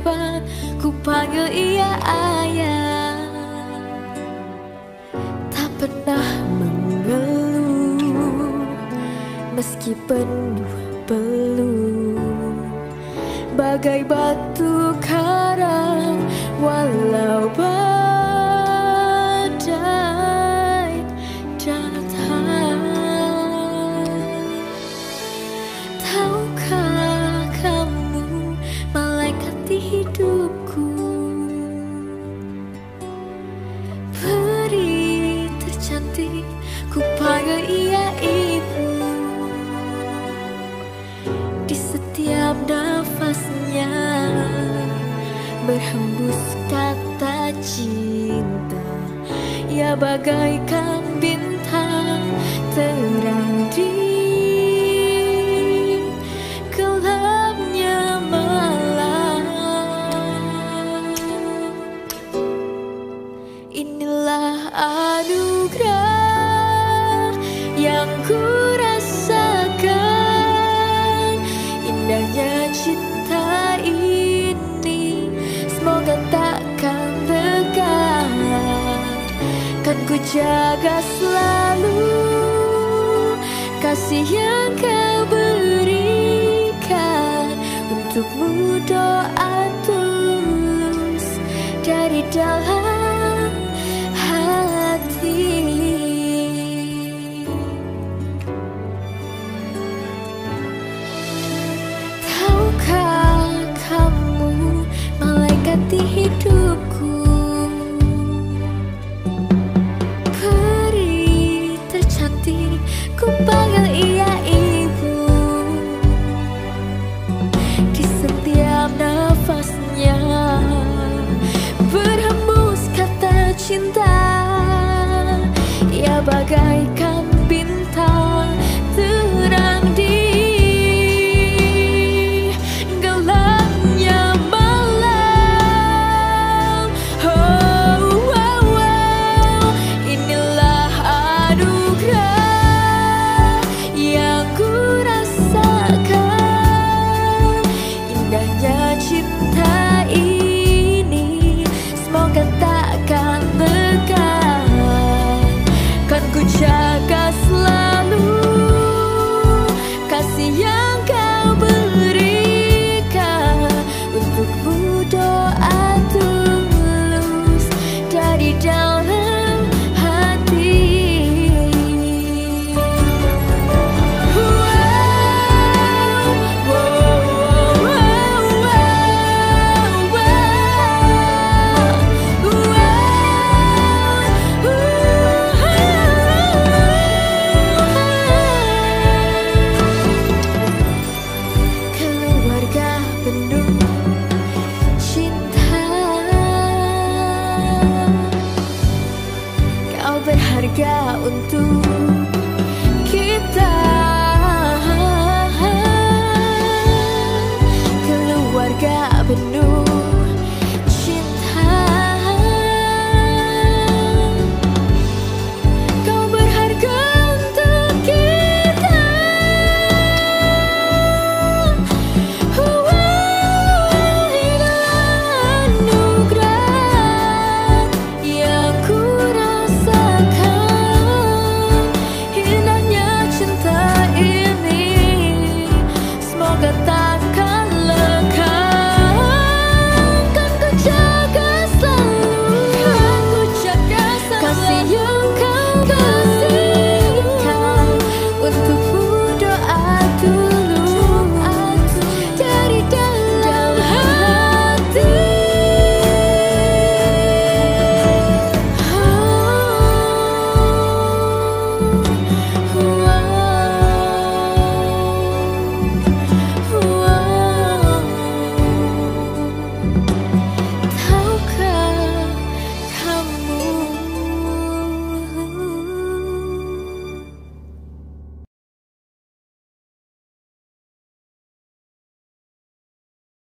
dapat ku panggil ia ayah. Tak pernah mengeluh meski penuh peluh, bagai batu karang walau badai datang. Tahukah kamu malaikat di hidupku, peri tercantik ku panggil ia ibu. Di setiap nafasnya berhembus kata cinta, ia bagaikan bintang terang di gelapnya malam. Inilah anugerah yang ku rasakan, indahnya cinta ini semoga takkan berakhir. Kan ku jaga selalu kasih yang kau berikan, untukmu doa tulus dari dalam hati. Tahukah kamu malaikat di hidupku, peri tercantik ku panggil ia ibu. Di setiap nafasnya berhembus kata cinta, ia bagaikan